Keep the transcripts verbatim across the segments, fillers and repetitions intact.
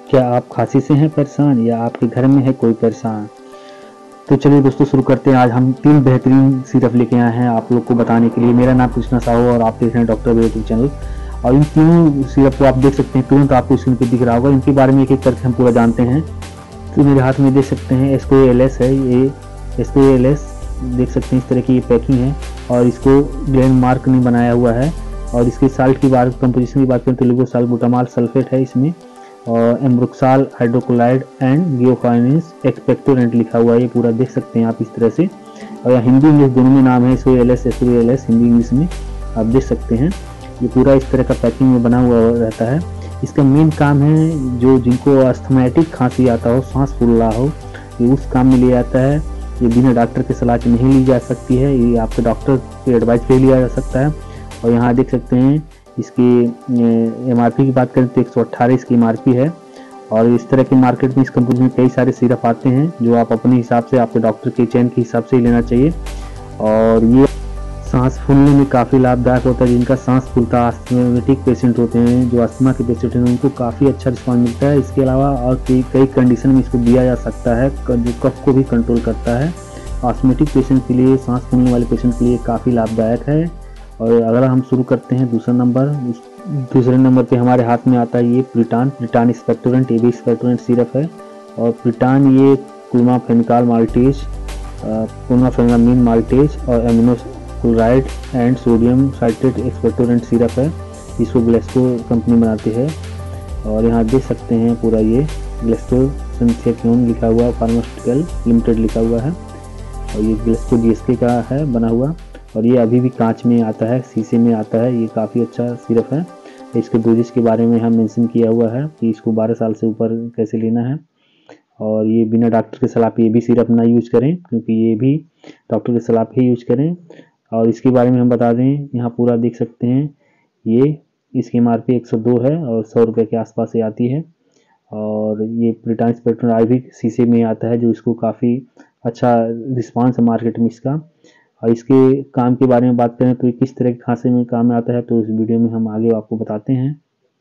क्या आप खांसी से हैं परेशान या आपके घर में है कोई परेशान? तो चलिए दोस्तों शुरू करते हैं। आज हम तीन बेहतरीन सिरप लेके आए हैं आप लोग को बताने के लिए। मेरा नाम कृष्णा साहू और आप देख रहे हैं डॉक्टर वेद यूट्यूब चैनल। और इन तीनों सिरप को आप देख सकते हैं, तुरंत आपको स्क्रीन पे दिख रहा होगा। इनके बारे में एक एक करके हम पूरा जानते हैं। तो मेरे हाथ में देख सकते हैं एस्को एल एस है, ये एस्को एल एस देख सकते हैं, इस तरह की ये पैकिंग है और इसको ग्लैंड मार्क ने बनाया हुआ है। और इसके साल्ट की बात, कंपोजिशन की बात करें तो लिगोसाल्बुटामॉल सल्फेट है इसमें, और ambroxol hydrochloride and guaifenesin expectorant लिखा हुआ है, ये पूरा देख सकते हैं आप इस तरह से। और हिंदी इंग्लिश दोनों में नाम है S O L S, S O L S Hindi English में आप देख सकते हैं। ये पूरा इस तरह का पैकिंग में बना हुआ रहता है। इसका मेन काम है जो जिनको अस्थमैटिक खांसी आता हो, सांस फूल रहा हो, ये उस काम में लिया जाता है। ये बिना डॉक्टर के सलाह के नहीं ली जा सकती है, ये आपके डॉक्टर के एडवाइस पे लिया जा सकता है। और यहाँ देख सकते हैं इसकी एम आर पी की बात करें तो एक सौ अट्ठारह इसकी एम आर पी है। और इस तरह के मार्केट में इस कंपनी में कई सारे सिरप आते हैं जो आप अपने हिसाब से, आपके डॉक्टर के चयन के हिसाब से ही लेना चाहिए। और ये सांस फूलने में काफ़ी लाभदायक होता है। जिनका सांस फूलता अस्थमैटिक पेशेंट होते हैं, जो अस्थमा के पेशेंट हैं, उनको काफ़ी अच्छा रिस्पॉन्स मिलता है। इसके अलावा और कई कई कंडीशन में इसको दिया जा सकता है, जो कफ को भी कंट्रोल करता है। अस्थमैटिक पेशेंट के लिए, सांस फूलने वाले पेशेंट के लिए काफ़ी लाभदायक है। और अगर हम शुरू करते हैं दूसरा नंबर, दूसरे नंबर पे हमारे हाथ में आता है ये प्रिटान प्रिटान एक्सपेक्टोरेंट, ये भी एक्सपेक्टोरेंट सिरप है। और प्रिटान ये क्लोमाफेनिकाल माल्टेज, क्लोमाफेनामिन माल्टेज और ammonium chloride and sodium citrate expectorant syrup है। इसको ग्लेस्को कंपनी बनाती है। और यहाँ देख सकते हैं पूरा ये ग्लेस्को सिंथेक्योन लिखा हुआ, फार्मास्यूटिकल लिमिटेड लिखा हुआ है। और ये ग्लेस्को जी एस के का है बना हुआ। और ये अभी भी कांच में आता है, शीशे में आता है। ये काफ़ी अच्छा सिरप है। इसके डोजेज के बारे में हम मेंशन किया हुआ है कि इसको बारह साल से ऊपर कैसे लेना है। और ये बिना डॉक्टर की सलाह पे ये भी सिरप ना यूज करें, क्योंकि ये भी डॉक्टर की सलाह पे ही यूज करें। और इसके बारे में हम बता दें, यहाँ पूरा देख सकते हैं ये इसकी एम आर पी एक सौ दो है और सौ रुपये के आसपास से आती है। और ये प्रिटान एक्सपेक्टोरेंट आई भी शीशे में आता है, जो इसको काफ़ी अच्छा रिस्पांस है मार्केट में इसका। और इसके काम के बारे में बात करें तो ये किस तरह की खांसी में काम में आता है, तो इस वीडियो में हम आगे आपको बताते हैं।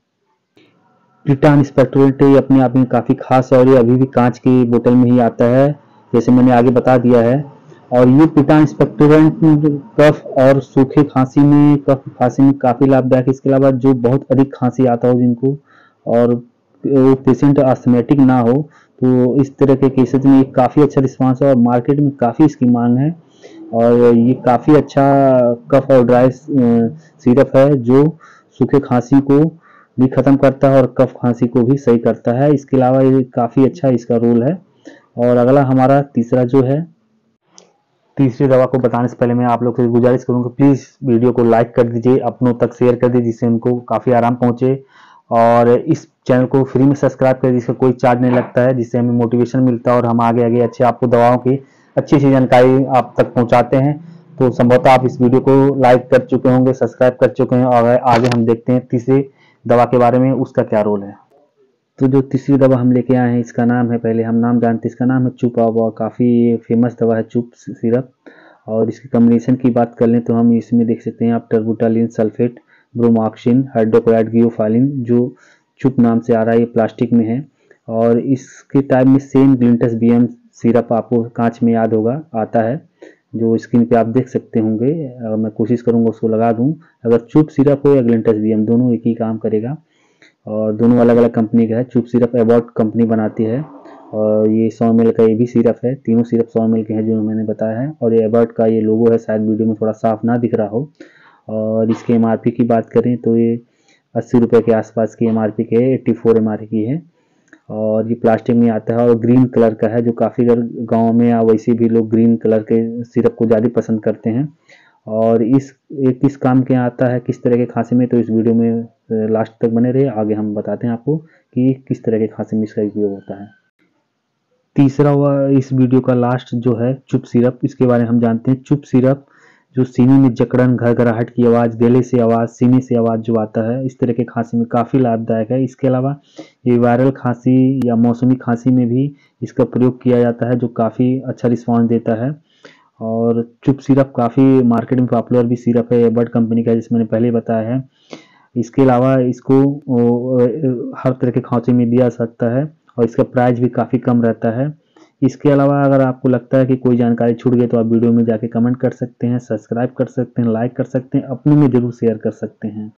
प्रिटान एक्सपेक्टोरेंट ये अपने आप में काफ़ी खास है और ये अभी भी कांच की बोतल में ही आता है, जैसे मैंने आगे बता दिया है। और ये प्रिटान एक्सपेक्टोरेंट कफ और सूखे खांसी में, कफ खांसी में काफ़ी लाभदायक है। इसके अलावा जो बहुत अधिक खांसी आता हो जिनको, और वो पेशेंट अस्थमैटिक ना हो, तो इस तरह के केसेस में काफ़ी अच्छा रिस्पांस है और मार्केट में काफ़ी इसकी मांग है। और ये काफ़ी अच्छा कफ और ड्राई सिरप है जो सूखे खांसी को भी ख़त्म करता है और कफ खांसी को भी सही करता है। इसके अलावा ये काफ़ी अच्छा इसका रोल है। और अगला हमारा तीसरा जो है, तीसरी दवा को बताने से पहले मैं आप लोग से गुजारिश करूंगा, प्लीज़ वीडियो को लाइक कर दीजिए, अपनों तक शेयर कर दीजिए जिससे उनको काफ़ी आराम पहुंचे। और इस चैनल को फ्री में सब्सक्राइब कर दीजिए, जिसका कोई चार्ज नहीं लगता है, जिससे हमें मोटिवेशन मिलता है और हम आगे आगे अच्छे आपको दवाओं की अच्छी अच्छी जानकारी आप तक पहुंचाते हैं। तो संभवतः आप इस वीडियो को लाइक कर चुके होंगे, सब्सक्राइब कर चुके हैं। और आगे हम देखते हैं तीसरी दवा के बारे में, उसका क्या रोल है। तो जो तीसरी दवा हम लेके आए हैं, इसका नाम है, पहले हम नाम जानते हैं, इसका नाम है चुप आवा। काफ़ी फेमस दवा है चुप सिरप। और इसकी कॉम्बिनेशन की बात कर लें तो हम इसमें देख सकते हैं आप terbutaline sulphate, bromhexine, hydrochloride, guaifenesin, जो चुप नाम से आ रहा है, ये प्लास्टिक में है। और इसके टाइप में same Grilinctus B M syrup आपको कांच में याद होगा आता है, जो स्क्रीन पे आप देख सकते होंगे। अगर मैं कोशिश करूंगा उसको लगा दूं, अगर चुप सिरप हो या ग्लिंटस बी एम, दोनों एक ही काम करेगा। और दोनों अलग अलग कंपनी का है। चुप सिरप एबॉट कंपनी बनाती है और ये सौ एम एल का ये भी सिरप है। तीनों सिरप सौ एम एल के हैं जो मैंने बताया है। और ये एबॉट का ये लोगो है, शायद वीडियो में थोड़ा साफ ना दिख रहा हो। और इसके एम आर पी की बात करें तो ये अस्सी रुपये के आसपास की एम आर पी के है, eighty four M R P की है। और ये प्लास्टिक में आता है और ग्रीन कलर का है, जो काफ़ी अगर गाँव में या वैसे भी लोग ग्रीन कलर के सिरप को ज़्यादा पसंद करते हैं। और इस ये किस काम के आता है, किस तरह के खांसी में, तो इस वीडियो में लास्ट तक बने रहे, आगे हम बताते हैं आपको कि किस तरह के खांसी में इसका उपयोग होता है। तीसरा हुआ इस वीडियो का लास्ट जो है चुप सिरप, इसके बारे में हम जानते हैं। चुप सिरप जो सीने में जकड़न, घरघराहट की आवाज़, गले से आवाज़, सीने से आवाज़ जो आता है, इस तरह के खांसी में काफ़ी लाभदायक है। इसके अलावा ये वायरल खांसी या मौसमी खांसी में भी इसका प्रयोग किया जाता है, जो काफ़ी अच्छा रिस्पॉन्स देता है। और चुप सिरप काफ़ी मार्केट में पॉपुलर भी सिरप है, एबॉट कंपनी का, जिसमें मैंने पहले बताया है। इसके अलावा इसको हर तरह के खांचे में दिया सकता है और इसका प्राइस भी काफ़ी कम रहता है। इसके अलावा अगर आपको लगता है कि कोई जानकारी छूट गई तो आप वीडियो में जाके कमेंट कर सकते हैं, सब्सक्राइब कर सकते हैं, लाइक कर सकते हैं, अपने में ज़रूर शेयर कर सकते हैं।